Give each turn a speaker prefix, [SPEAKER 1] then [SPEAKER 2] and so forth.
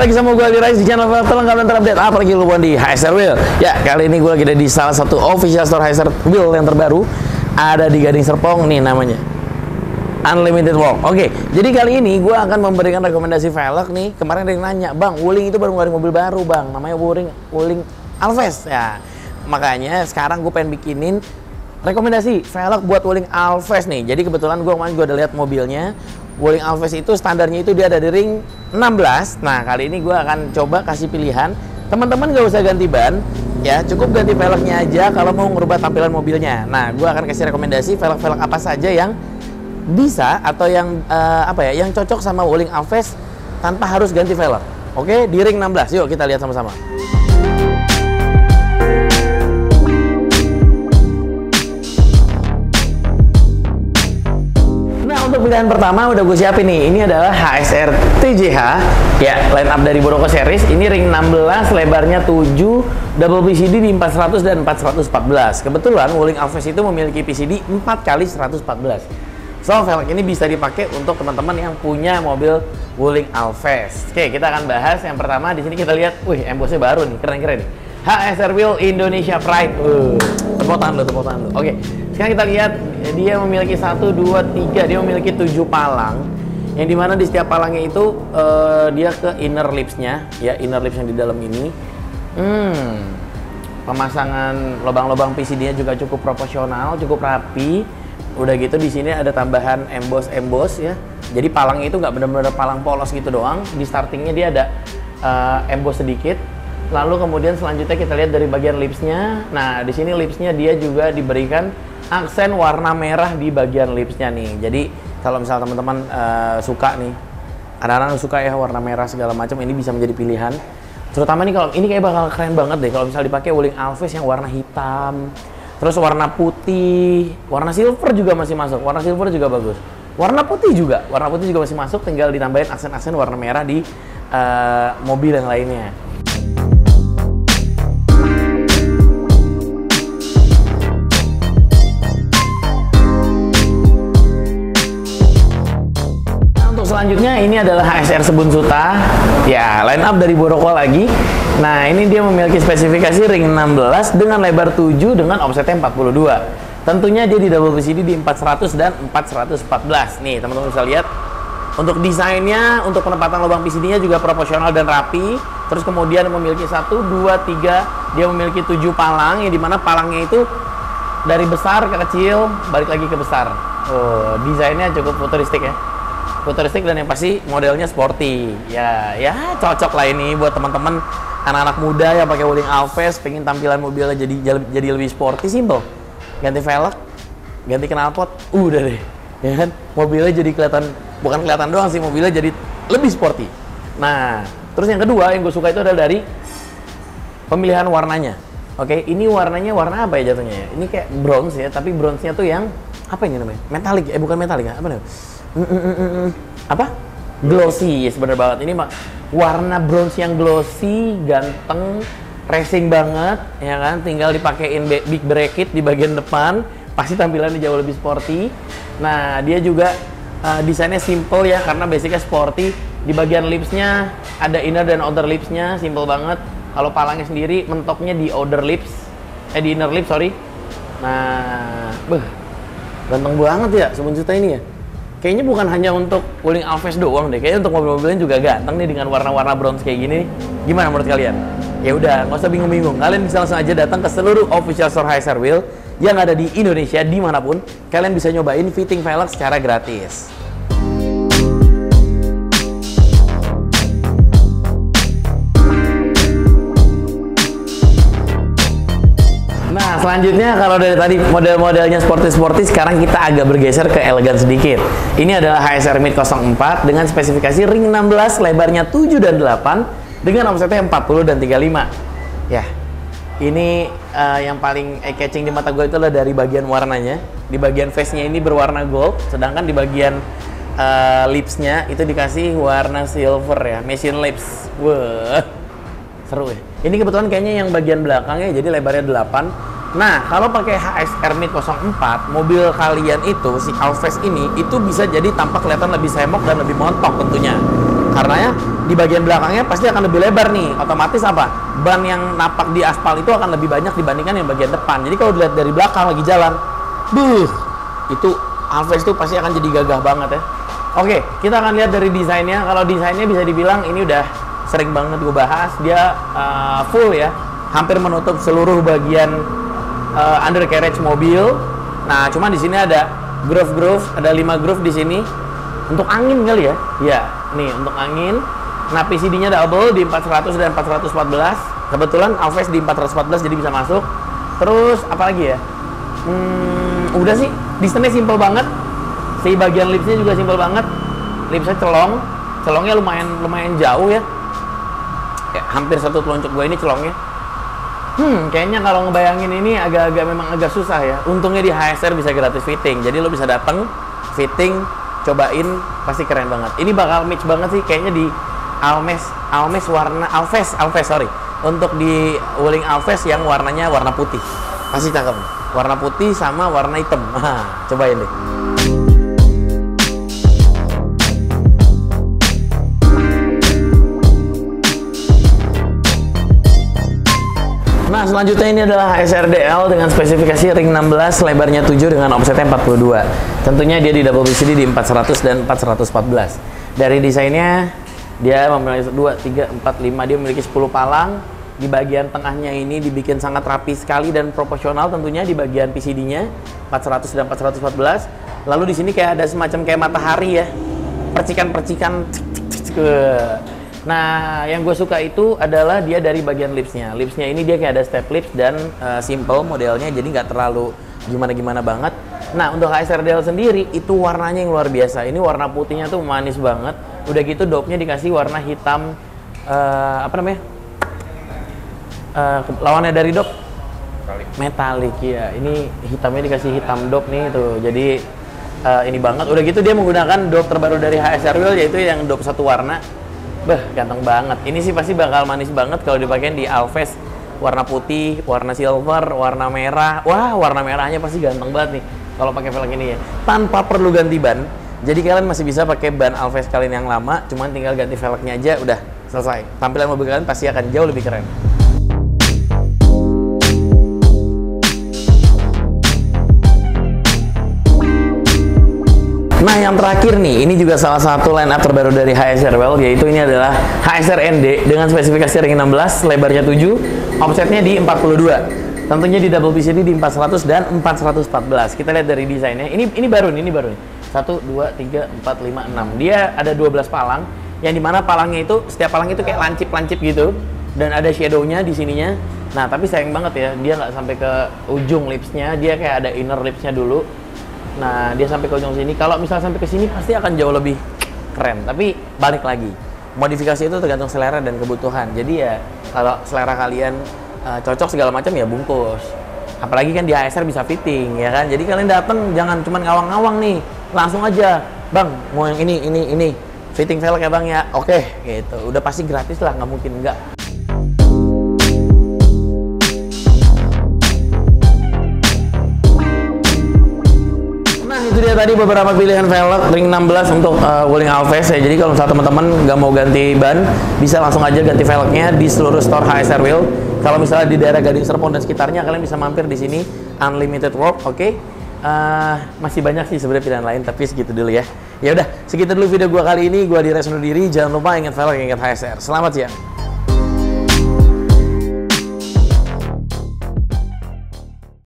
[SPEAKER 1] lagi sama gue Aldi Rais di channel terlengkap dan terupdate apalagi lu di HSR Wheel. Ya, kali ini gue lagi ada di salah satu official store HSR Wheel yang terbaru. Ada di Gading Serpong nih namanya, Unlimited Walk. Oke, jadi kali ini gue akan memberikan rekomendasi velg nih. Kemarin ada yang nanya, Bang, Wuling itu baru ngeluarin mobil baru, Bang. Namanya Wuling Alves. Ya, makanya sekarang gue pengen bikinin rekomendasi velg buat Wuling Alves nih. Jadi kebetulan gue udah lihat mobilnya. Wuling Alves itu standarnya itu dia ada di ring 16. Nah, kali ini gue akan coba kasih pilihan. Teman-teman gak usah ganti ban, ya cukup ganti velgnya aja kalau mau ngerubah tampilan mobilnya. Nah, gue akan kasih rekomendasi velg-velg apa saja yang bisa atau yang yang cocok sama Wuling Alves tanpa harus ganti velg. Oke, di ring 16. Yuk kita lihat sama-sama. Untuk pilihan pertama udah gue siapin nih. Ini adalah HSR TJH ya, line up dari Boroko series. Ini ring 16, lebarnya 7, double PCD di 400 dan 414. Kebetulan Wuling Alves itu memiliki PCD 4x114. So, velg ini bisa dipakai untuk teman-teman yang punya mobil Wuling Alves. Oke, kita akan bahas yang pertama. Di sini kita lihat, wih, embossnya baru nih, keren-keren nih. HSR Wheel Indonesia Pride. Tepuk tangan lu. Oke, sekarang kita lihat dia memiliki 1, 2, 3. Dia memiliki 7 palang. Yang dimana di setiap palangnya itu dia ke inner lipsnya, ya inner lips yang di dalam ini. Pemasangan lubang-lubang PCD-nya juga cukup proporsional, cukup rapi. Udah gitu di sini ada tambahan emboss ya. Jadi palangnya itu nggak benar-benar palang polos gitu doang. Di startingnya dia ada emboss sedikit. Lalu kemudian selanjutnya kita lihat dari bagian lipsnya. Nah, di sini lipsnya dia juga diberikan aksen warna merah di bagian lipsnya nih. Jadi kalau misalnya teman-teman suka nih, anak-anak suka ya warna merah segala macam, ini bisa menjadi pilihan. Terutama nih kalau ini kayak bakal keren banget deh kalau misalnya dipakai Wuling Alves yang warna hitam, terus warna putih, warna silver juga masih masuk. Warna silver juga bagus. Warna putih juga masih masuk. Tinggal ditambahin aksen-aksen warna merah di mobil yang lainnya. Selanjutnya ini adalah HSR Sebun Suta, ya line up dari Boroko lagi. Nah, ini dia memiliki spesifikasi ring 16 dengan lebar 7 dengan offsetnya 42. Tentunya dia di double PCD di 400 dan 414. Nih teman-teman bisa lihat, untuk desainnya, untuk penempatan lubang PCD-nya juga proporsional dan rapi. Terus kemudian memiliki 1, 2, 3, dia memiliki 7 palang, yang dimana palangnya itu dari besar ke kecil balik lagi ke besar. Oh, desainnya cukup futuristik ya. Futuristik dan yang pasti modelnya sporty. Ya cocok lah ini buat teman-teman anak-anak muda yang pakai Wuling Alves, pengen tampilan mobilnya jadi lebih sporty, simple. Ganti velg, ganti knalpot, udah deh. Ya kan? Mobilnya jadi bukan kelihatan doang sih, mobilnya jadi lebih sporty. Nah, terus yang kedua yang gue suka itu adalah dari pemilihan warnanya. Oke, ini warnanya warna apa ya jatuhnya ya? Ini kayak bronze ya, tapi bronze-nya tuh yang apa ini namanya? Metalik, bukan metalik, apa namanya? Apa? Glossy, yes, bener banget. Ini warna bronze yang glossy, ganteng, racing banget, ya kan? Tinggal dipakein big bracket di bagian depan, pasti tampilannya jauh lebih sporty. Nah, dia juga desainnya simple ya, karena basicnya sporty. Di bagian lipsnya ada inner dan outer lipsnya, simple banget. Kalau palangnya sendiri mentoknya di outer lips, di inner lips, sorry. Nah, ganteng banget ya Sebun Suta ini ya. Kayaknya bukan hanya untuk Wuling Alves doang deh, kayaknya untuk mobil-mobilnya juga ganteng nih dengan warna-warna bronze kayak gini. Gimana menurut kalian? Ya udah, nggak usah bingung-bingung. Kalian bisa langsung aja datang ke seluruh official store HSR Wheel yang ada di Indonesia dimanapun. Kalian bisa nyobain fitting velg secara gratis. Nah, selanjutnya kalau dari tadi model-modelnya sporty, sekarang kita agak bergeser ke elegan sedikit. Ini adalah HSR Mid 04 dengan spesifikasi ring 16, lebarnya 7 dan 8 dengan offsetnya 40 dan 35. Ya, ini yang paling eye-catching di mata gue itu adalah dari bagian warnanya. Di bagian face-nya ini berwarna gold, sedangkan di bagian lipsnya itu dikasih warna silver ya, machine lips. Wah, seru ya. Ini kebetulan kayaknya yang bagian belakangnya jadi lebarnya 8. Nah, kalau pakai HSR Mid 04, mobil kalian itu, si Alves ini, itu bisa jadi tampak kelihatan lebih semok dan lebih montok tentunya. Karena ya di bagian belakangnya pasti akan lebih lebar nih. Otomatis apa? Ban yang napak di aspal itu akan lebih banyak dibandingkan yang bagian depan. Jadi kalau dilihat dari belakang lagi jalan, itu Alphas itu pasti akan jadi gagah banget ya. Oke, kita akan lihat dari desainnya. Kalau desainnya bisa dibilang ini udah sering banget gue bahas. Dia full ya, hampir menutup seluruh bagian undercarriage mobil. Nah, cuma di sini ada groove, ada 5 groove di sini untuk angin kali ya. Ya, nih untuk angin. Nah, PCD-nya double di 400 dan 414. Kebetulan Alphas di 414 jadi bisa masuk. Terus apa lagi ya? Udah sih, distance-nya simple banget. Si bagian lipsnya juga simple banget. Lipsnya celongnya lumayan jauh ya. Hampir satu telunjuk gue ini celongnya. Kayaknya kalau ngebayangin ini memang agak susah ya. Untungnya di HSR bisa gratis fitting. Jadi lo bisa datang, fitting, cobain, pasti keren banget. Ini bakal match banget sih kayaknya di Alphas warna Alphas sorry. Untuk di Wuling Alphas yang warnanya warna putih. Pasti cakep. Warna putih sama warna hitam. Cobain deh. Nah, selanjutnya ini adalah HSR DL dengan spesifikasi ring 16, lebarnya 7 dengan offsetnya 42. Tentunya dia di double PCD di 400 dan 414. Dari desainnya, dia memiliki 2, 3, 4, 5. Dia memiliki 10 palang. Di bagian tengahnya ini dibikin sangat rapi sekali dan proporsional tentunya di bagian PCD-nya 400 dan 414. Lalu di sini kayak ada semacam kayak matahari ya. Percikan-percikan. Nah, yang gue suka itu adalah dia dari bagian lipsnya. Lipsnya ini dia kayak ada step lips dan simple modelnya, jadi nggak terlalu gimana-gimana banget. Nah, untuk HSR-DL sendiri itu warnanya yang luar biasa. Ini warna putihnya tuh manis banget. Udah gitu dopnya dikasih warna hitam, apa namanya? Lawannya dari dop? Metalik ya. Ini hitamnya dikasih hitam dop nih tuh. Jadi ini banget. Udah gitu dia menggunakan dop terbaru dari HSR Wheel, yaitu yang dop satu warna. Ganteng banget. Ini sih pasti bakal manis banget kalau dipakein di Alphas. Warna putih, warna silver, warna merah. Wah, warna merahnya pasti ganteng banget nih kalau pakai velg ini ya. Tanpa perlu ganti ban. Jadi kalian masih bisa pakai ban Alphas kalian yang lama, cuman tinggal ganti velgnya aja udah selesai. Tampilan mobil kalian pasti akan jauh lebih keren. Nah, yang terakhir nih, ini juga salah satu line up terbaru dari HSR Well, yaitu ini adalah HSR ND dengan spesifikasi ring 16, lebarnya 7, offsetnya di 42. Tentunya di double PCD di 400 dan 414. Kita lihat dari desainnya. Ini baru nih. 1, 2, 3, 4, 5, 6. Dia ada 12 palang, yang dimana palangnya itu, setiap palang itu kayak lancip-lancip gitu, dan ada shadow-nya di sininya. Nah, tapi sayang banget ya, dia nggak sampai ke ujung lipsnya, dia kayak ada inner lipsnya dulu. Nah, dia sampai ke ujung sini. Kalau misalnya sampai ke sini pasti akan jauh lebih keren. Tapi balik lagi, modifikasi itu tergantung selera dan kebutuhan. Jadi ya kalau selera kalian cocok segala macam ya bungkus. Apalagi kan di HSR bisa fitting ya kan. Jadi kalian datang jangan cuma ngawang-ngawang nih, langsung aja, bang mau yang ini fitting velg ya bang ya. Oke, gitu. Udah pasti gratis lah, nggak mungkin enggak. Itu dia tadi beberapa pilihan velg ring 16 untuk Wuling Alphas ya. Jadi kalau misalnya teman-teman nggak mau ganti ban, bisa langsung aja ganti velgnya di seluruh store HSR Wheel. Kalau misalnya di daerah Gading Serpong dan sekitarnya, kalian bisa mampir di sini, unlimited work, oke? Masih banyak sih sebenarnya pilihan lain, tapi segitu dulu ya. Ya udah, segitu dulu video gua kali ini. Gua Dires undur diri. Jangan lupa ingat velg, ingat HSR. Selamat siang.